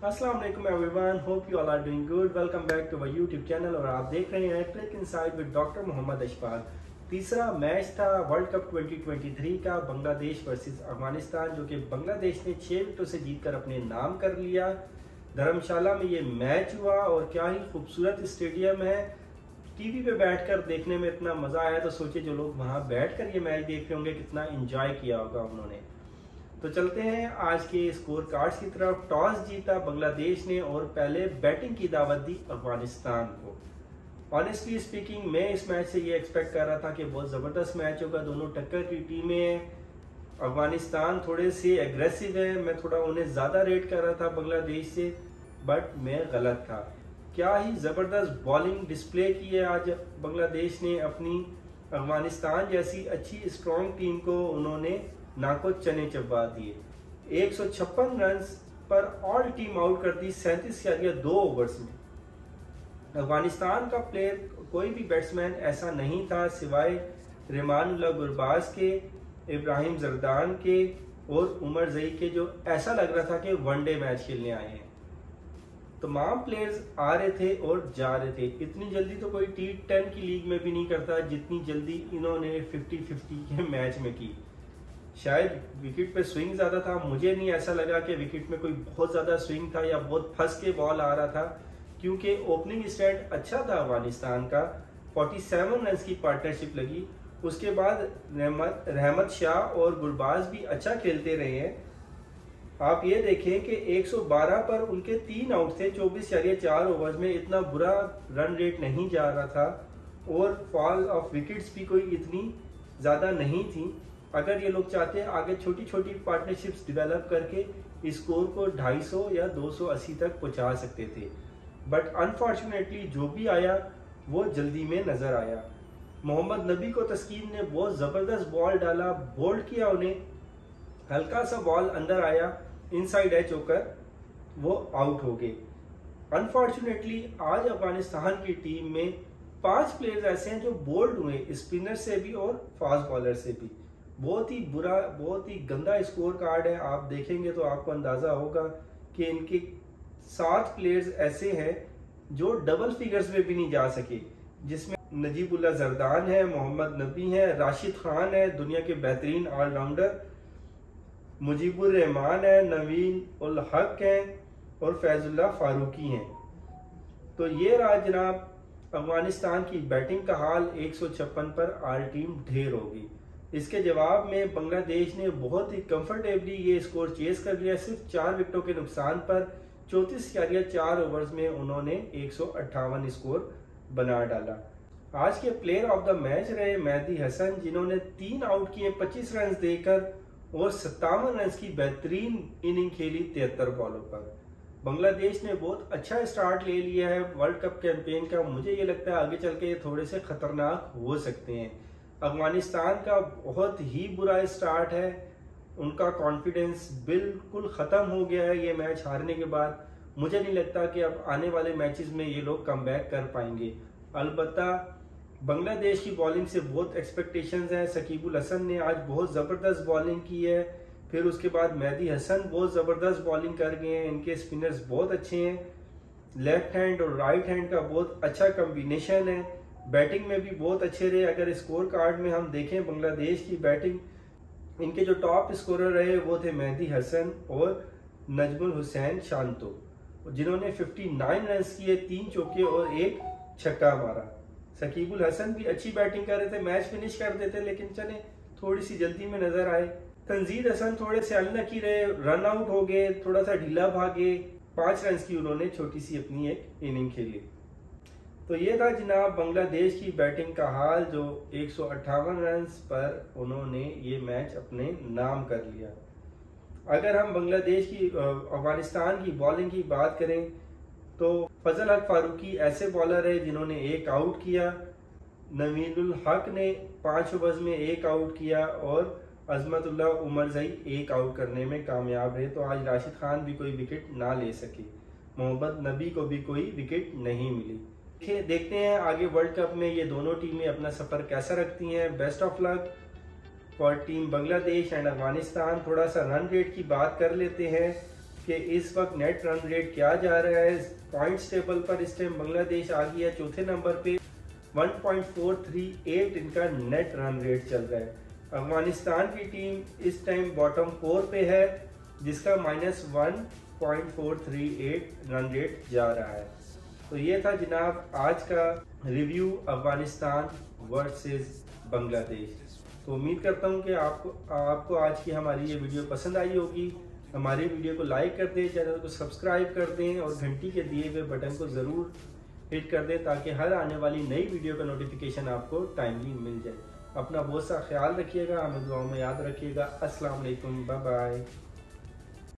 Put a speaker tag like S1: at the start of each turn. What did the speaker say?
S1: अस्सलाम वालेकुम everyone, hope you all are doing good. Welcome back to our YouTube channel और आप देख रहे हैं click inside with doctor Mohammad Ashfaq. तीसरा मैच था वर्ल्ड कप 2023 का बांग्लादेश वर्सेस अफगानिस्तान, जो कि बांग्लादेश ने 6 विकेटों से जीतकर अपने नाम कर लिया। धर्मशाला में ये मैच हुआ और क्या ही खूबसूरत स्टेडियम है। टीवी पे बैठकर देखने में इतना मजा आया तो सोचिए जो लोग वहां बैठकर ये मैच देख रहे होंगे कितना एंजॉय किया होगा उन्होंने। तो चलते हैं आज के स्कोर कार्ड्स की तरफ। टॉस जीता बांग्लादेश ने और पहले बैटिंग की दावत दी अफगानिस्तान को। ऑनेस्टली स्पीकिंग मैं इस मैच से ये एक्सपेक्ट कर रहा था कि बहुत ज़बरदस्त मैच होगा, दोनों टक्कर की टीमें हैं। अफगानिस्तान थोड़े से एग्रेसिव है, मैं थोड़ा उन्हें ज़्यादा रेट कर रहा था बांग्लादेश से, बट मैं गलत था। क्या ही ज़बरदस्त बॉलिंग डिस्प्ले की है आज बांग्लादेश ने अपनी। अफगानिस्तान जैसी अच्छी स्ट्रॉन्ग टीम को उन्होंने नाको चने चबा दिए। 156 रन पर ऑल टीम आउट कर दी 37 यार्ड 2 ओवर्स में। अफगानिस्तान का प्लेयर कोई भी बैट्समैन ऐसा नहीं था सिवाय रहमानुल्लाह गुरबाज के, इब्राहिम जरदान के और उमर जई के, जो ऐसा लग रहा था कि वनडे मैच खेलने आए हैं। तमाम प्लेयर्स आ रहे थे और जा रहे थे। इतनी जल्दी तो कोई T10 की लीग में भी नहीं करता जितनी जल्दी इन्होंने 50-50 के मैच में की। शायद विकेट पे स्विंग ज्यादा था, मुझे नहीं ऐसा लगा कि विकेट में कोई बहुत ज्यादा स्विंग था या बहुत फंस के बॉल आ रहा था, क्योंकि ओपनिंग स्टैंड अच्छा था अफगानिस्तान का। 47 रन की पार्टनरशिप लगी। उसके बाद रहमत शाह और गुरबाज भी अच्छा खेलते रहे हैं। आप ये देखें कि 112 पर उनके 3 आउट थे 24 यार्ड 4 ओवर्स में। इतना बुरा रन रेट नहीं जा रहा था और फॉल ऑफ विकेट्स भी कोई इतनी ज्यादा नहीं थी। अगर ये लोग चाहते हैं आगे छोटी छोटी पार्टनरशिप्स डेवलप करके स्कोर को 250 या 280 तक पहुंचा सकते थे, बट अनफॉर्चुनेटली जो भी आया वो जल्दी में नजर आया। मोहम्मद नबी को तस्कीन ने बहुत जबरदस्त बॉल डाला, बोल्ड किया उन्हें, हल्का सा बॉल अंदर आया, इनसाइड एज होकर वो आउट हो गए। अनफॉर्चुनेटली आज अफगानिस्तान की टीम में 5 प्लेयर्स ऐसे हैं जो बोल्ड हुए, स्पिनर से भी और फास्ट बॉलर से भी। बहुत ही बुरा, बहुत ही गंदा स्कोर कार्ड है। आप देखेंगे तो आपको अंदाजा होगा कि इनके 7 प्लेयर्स ऐसे हैं जो डबल फिगर्स में भी नहीं जा सके, जिसमें नजीबुल्लाह जरदान है, मोहम्मद नबी है, राशिद खान है दुनिया के बेहतरीन ऑलराउंडर, मुजीबुर रहमान है, नवीन उल हक है और फैजुल्लाह फारूकी हैं। तो ये रहा जनाब अफगानिस्तान की बैटिंग का हाल। 156 पर ऑल टीम ढेर होगी। इसके जवाब में बांग्लादेश ने बहुत ही कंफर्टेबली ये स्कोर चेस कर लिया। सिर्फ 4 विकेटों के नुकसान पर 34 यार्ड 4 ओवर्स में उन्होंने 158 स्कोर बना डाला। आज के प्लेयर ऑफ द मैच रहे मेहदी हसन, जिन्होंने 3 आउट किए 25 रन देकर और 57 रन की बेहतरीन इनिंग खेली 73 बॉलों पर। बांग्लादेश ने बहुत अच्छा स्टार्ट ले लिया है वर्ल्ड कप कैंपेन का। मुझे ये लगता है आगे चल के ये थोड़े से खतरनाक हो सकते हैं। अफगानिस्तान का बहुत ही बुरा स्टार्ट है, उनका कॉन्फिडेंस बिल्कुल ख़त्म हो गया है ये मैच हारने के बाद। मुझे नहीं लगता कि अब आने वाले मैचेस में ये लोग कम बैक कर पाएंगे। अलबत्ता बांग्लादेश की बॉलिंग से बहुत एक्सपेक्टेशंस हैं। शकीबुल हसन ने आज बहुत ज़बरदस्त बॉलिंग की है, फिर उसके बाद मेहदी हसन बहुत ज़बरदस्त बॉलिंग कर गए हैं। इनके स्पिनर्स बहुत अच्छे हैं, लेफ्ट हैंड और राइट हैंड का बहुत अच्छा कम्बिनेशन है। बैटिंग में भी बहुत अच्छे रहे। अगर स्कोर कार्ड में हम देखें बांग्लादेश की बैटिंग, इनके जो टॉप स्कोरर रहे वो थे मेहदी हसन और नजमुल हुसैन शांतो, जिन्होंने 59 रन किए, 3 चौके और 1 छक्का मारा। शकीबुल हसन भी अच्छी बैटिंग कर रहे थे, मैच फिनिश कर देते, लेकिन चले थोड़ी सी जल्दी में नजर आए। तंजीद हसन थोड़े से अनलकी रहे, रन आउट हो गए, थोड़ा सा ढीला भागे। 5 रन की उन्होंने छोटी सी अपनी एक इनिंग खेली। तो ये था जनाब बांग्लादेश की बैटिंग का हाल, जो 158 रन पर उन्होंने ये मैच अपने नाम कर लिया। अगर हम बांग्लादेश की अफगानिस्तान की बॉलिंग की बात करें तो फजल हक फारूकी ऐसे बॉलर है जिन्होंने 1 आउट किया, नवीनुल हक ने 5 ओवर्स में 1 आउट किया और अजमतुल्लाह उमर जई 1 आउट करने में कामयाब रहे। तो आज राशिद खान भी कोई विकेट ना ले सके, मोहम्मद नबी को भी कोई विकेट नहीं मिली। देखते हैं आगे वर्ल्ड कप में ये दोनों टीमें अपना सफर कैसा रखती हैं। Best of luck for team Bangladesh and Afghanistan. थोड़ा सा रन रेट की बात कर लेते हैं कि इस वक्त नेट रन रेट क्या जा रहा है। पॉइंट्स टेबल पर इस टाइम बांग्लादेश आ गया चौथे नंबर पे, 1.438 इनका नेट रन रेट चल रहा है। अफगानिस्तान की टीम इस टाइम बॉटम 4 पे है, जिसका -1.438 रन रेट जा रहा है। तो ये था जनाब आज का रिव्यू अफगानिस्तान वर्सेस बांग्लादेश। तो उम्मीद करता हूँ कि आपको आज की हमारी ये वीडियो पसंद आई होगी। हमारी वीडियो को लाइक कर दें, चैनल को सब्सक्राइब कर दें और घंटी के दिए हुए बटन को ज़रूर हिट कर दें ताकि हर आने वाली नई वीडियो का नोटिफिकेशन आपको टाइमली मिल जाए। अपना बहुत सा ख्याल रखिएगा, हमें दुआओं में याद रखिएगा। अस्सलाम वालेकुम, बाय बाय।